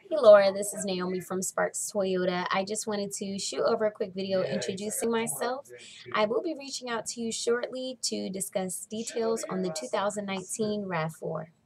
Hey Laura, this is Naomi from Sparks Toyota. I just wanted to shoot over a quick video introducing myself. I will be reaching out to you shortly to discuss details on the 2019 RAV4.